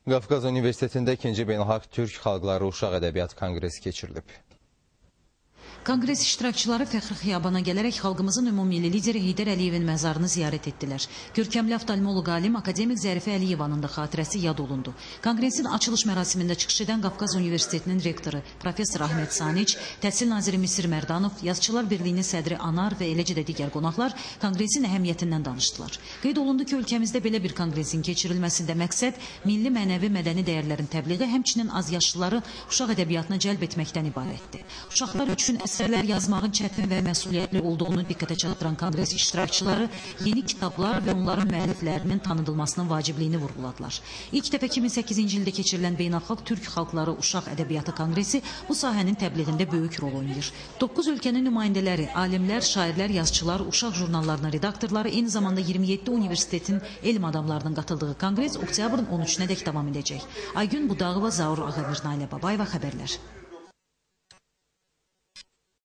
Qafqaz Universitetində 2-ci Beynəlxalq Türk Xalqları Uşaq Ədəbiyyat Konqresi keçirilib. Konqres iştirakçıları Fəxri Xiyabana gələrək xalqımızın ümumilli lideri Heydər Əliyevin məzarını ziyarət etdilər. Görkəmli oftalmoloq alim akademik Zərifə Əliyevanın da xatirəsi yad olundu. Konqresin açılış mərasimində çıxış edən Qafqaz Universitetinin rektoru Professor Ahmet Saniç, Təhsil naziri Misir Mərdanov, Yazıçılar Birliyinin sədri Anar və eləcə də digər qonaqlar konqresin əhəmiyyətindən danışdılar. Qeyd olundu ki, ölkəmizdə belə bir konqresin keçirilməsində məqsəd milli, mənəvi, mədəni dəyərlərin təbliği, həmçinin azyaşlıları uşaq ədəbiyyatına cəlb etməkdən ibarətdir. Uşaqlar üçün əsərlər yazmağın çətin və məsuliyyətli olduğunu diqqətə çatdıran konqres iştirakçıları yeni kitablar və onların müəlliflərinin tanıdılmasının vacibliyini vurğuladılar. İlk dəfə 2008-ci ildə keçirilən Beynəlxalq Türk Xalqları Uşaq Ədəbiyyatı Konqresi bu sahənin təbliğində böyük rol oynayır. 9 ölkənin nümayəndələri, alimlər, şairlər, yazıçılar, uşaq jurnallarının redaktorları, eyni zamanda 27 universitetin elm adamlarının qatıldığı konqres oktyabrın 13-nədək davam edəcək. Aygün Budağova, Zaur Ağamir, Nailə Babayeva xəbərlər.